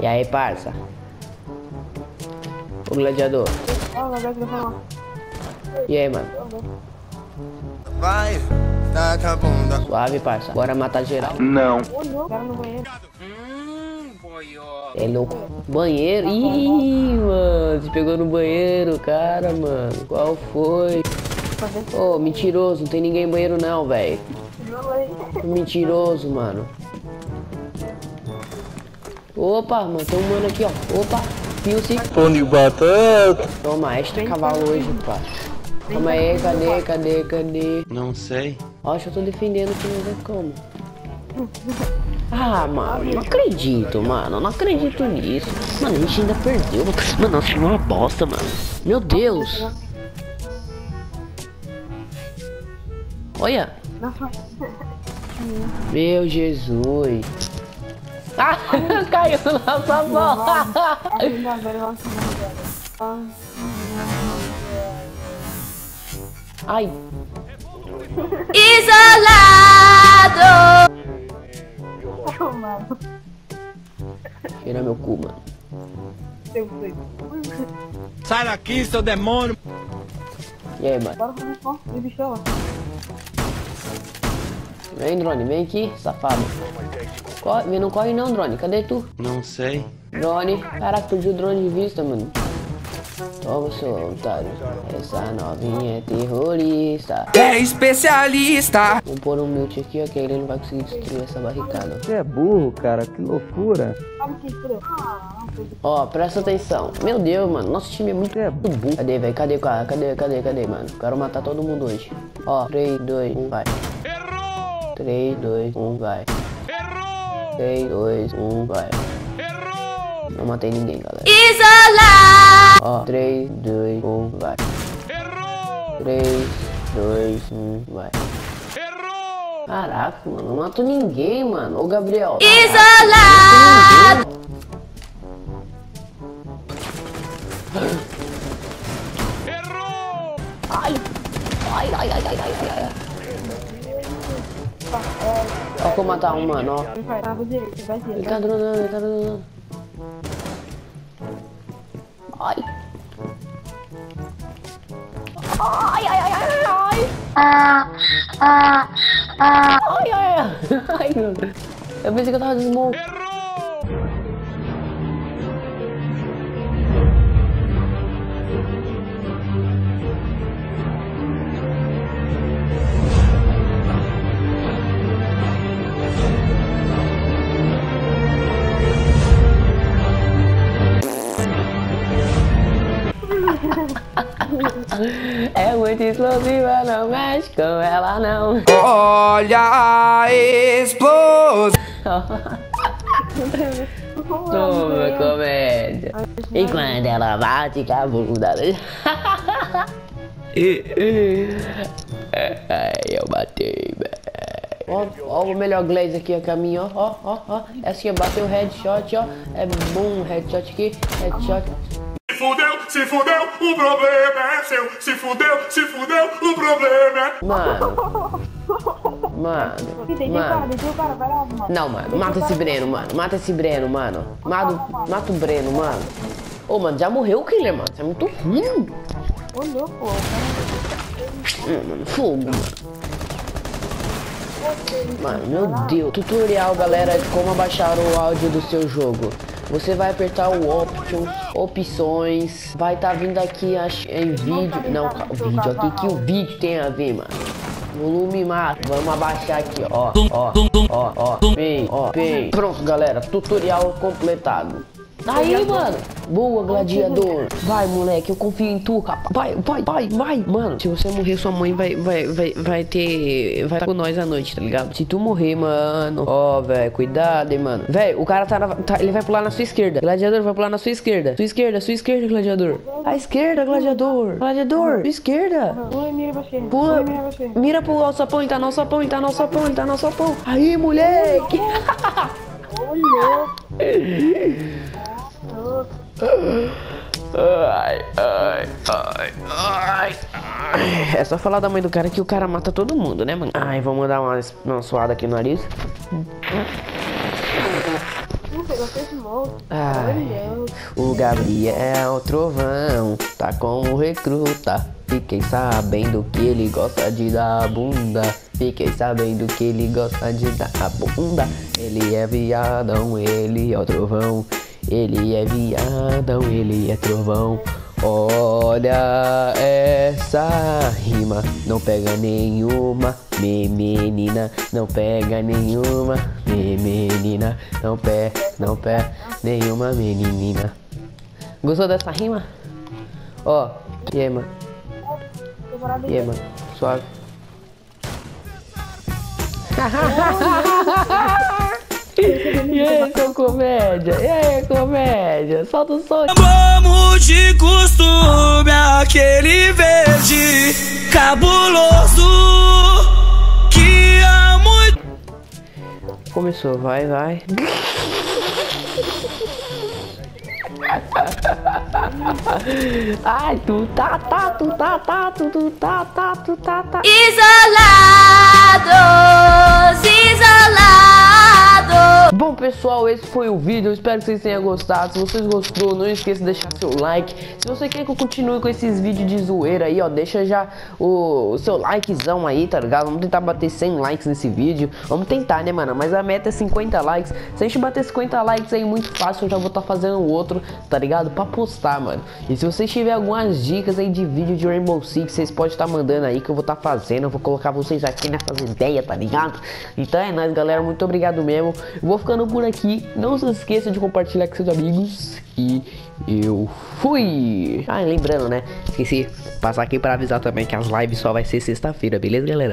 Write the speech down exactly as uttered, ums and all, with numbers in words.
E aí, parça? O gladiador. E aí, mano? Vai, taca a bunda. Suave, parça. Bora matar geral. Não. É louco. Banheiro? Ih, mano. Você pegou no banheiro, cara, mano. Qual foi? Ô, oh, mentiroso. Não tem ninguém no banheiro não, velho. Mentiroso, mano. Opa, mano. Tem um mano aqui, ó. Opa. Pilce. Pão de batata. Toma, extra cavalo hoje, pá. Calma aí, cadê, cadê, cadê? Não sei. Ó, acho que eu tô defendendo que não vê como. Ah, mano, não acredito, mano. Não acredito nisso. Mano, a gente ainda perdeu. Mano, nós fomos uma bosta, mano. Meu Deus. Olha. Meu Jesus. Ah, caiu nossa bola. Ai. Isolado. Tira meu cu, mano. Sai daqui, seu demônio. E aí, mano? Vem, drone, vem aqui, safado. Corre, não corre não, drone. Cadê tu? Não sei. Drone. Caraca, perdi o drone de vista, mano. Toma, seu otário. Essa novinha é terrorista. É especialista. Vamos pôr um mute aqui, ó, que ele não vai conseguir destruir essa barricada. Você é burro, cara. Que loucura. Ó, presta atenção. Meu Deus, mano. Nosso time é muito burro. Cadê, velho? Cadê, cara? Cadê, cadê, cadê, mano? Quero matar todo mundo hoje. Ó, três, dois, um, vai. Errou! três, dois, um, vai. Errou! três, dois, um, vai. Errou! Não matei ninguém, galera. Isolado. Ó, três, dois, um, vai. Errou! três, dois, um, vai. Errou! Caraca, mano. Não mato ninguém, mano. Ô, Gabriel. Isolado. Errou! Ai! Ai, ai, ai, ai, ai, ai. Ó, como matar um, mano, ó. Ele tá dronando, ele tá dronando. Ai! Ai, ai, ai, ai, ai! Ai, ai, ai! Ai, meu Deus. Eu pensei que eu tava desmonto. É muito explosiva, não mexe com ela não. Olha a explosão. Toma, comédia. E quando ela bate com a bunda. Ai, eu batei, velho. Ó, ó o melhor glaze aqui, a caminho, ó, ó, ó, ó. É assim, bateu o headshot, ó. É bom, headshot aqui, headshot. Se fudeu, se fudeu, o problema é seu. Se fudeu, se fudeu, o problema é... Mano. Mano. Mano. Não, mano. Mata esse Breno, mano. Mata esse Breno, mano. Mata, mata o Breno, mano. Ô, mano, já morreu o killer, mano. Isso é muito ruim. Olhou, pô. Hum, mano, fogo, mano. Mano, meu Deus. Tutorial, galera, de como abaixar o áudio do seu jogo. Você vai apertar o option, opções, vai estar tá vindo aqui em vídeo, não, o vídeo aqui que o vídeo tem a ver, mano. Volume máximo, vamos abaixar aqui, ó, ó, ó, ó, bem, ó, bem. Pronto, galera, tutorial completado. Aí, mano. Boa, gladiador. Vai, moleque, eu confio em tu, rapaz. Vai, vai, vai, vai. Mano, se você morrer, sua mãe vai, vai, vai, vai ter... Vai estar com nós à noite, tá ligado? Se tu morrer, mano... Ó, oh, velho, cuidado, hein, mano. Velho, o cara tá, na, tá... Ele vai pular na sua esquerda. Gladiador vai pular na sua esquerda. Sua esquerda, sua esquerda, gladiador. À esquerda, gladiador. Gladiador, sua esquerda. Pula, mira pro alçapão, ele tá no alçapão, ele tá no alçapão, ele tá no alçapão. Aí, moleque. Ai, ai, ai, ai, ai. É só falar da mãe do cara que o cara mata todo mundo, né, mano? Ai, vamos dar uma, uma suada aqui no nariz. Ai, o Gabriel Trovão tá como recruta. Fiquei sabendo que ele gosta de dar bunda. Fiquei sabendo que ele gosta de dar a bunda. Ele é viadão, ele é o trovão. Ele é viadão, ele é trovão. Olha essa rima, não pega nenhuma, me menina, não pega nenhuma, me menina, não pé, não pé, nenhuma menina. Gostou dessa rima? Ó, e aí, mano? E aí, mano? Suave. E aí, seu comédia? E aí, comédia? Solta o som. Vamos de costume, aquele verde cabuloso que há muito. Começou, vai, vai. Ai, tu tá, tá, tu tá, tá, tu, tu tá, tá, tu tá, tá. Isolados, isolados. Bom, pessoal, esse foi o vídeo. Eu espero que vocês tenham gostado. Se vocês gostou, não esqueça de deixar seu like. Se você quer que eu continue com esses vídeos de zoeira aí, ó, deixa já o, o seu likezão aí, tá ligado? Vamos tentar bater cem likes nesse vídeo. Vamos tentar, né, mano? Mas a meta é cinquenta likes. Se a gente bater cinquenta likes aí, muito fácil, eu já vou estar tá fazendo outro, tá ligado? Pra postar, mano. E se vocês tiverem algumas dicas aí de vídeo de Rainbow Six, vocês podem estar tá mandando aí que eu vou estar tá fazendo. Eu vou colocar vocês aqui nessas ideias, tá ligado? Então é nóis, galera. Muito obrigado mesmo. Eu vou ficando por aqui. Não se esqueça de compartilhar com seus amigos. E eu fui. Ah, lembrando, né? Esqueci passar aqui para avisar também que as lives só vai ser sexta-feira, beleza, galera?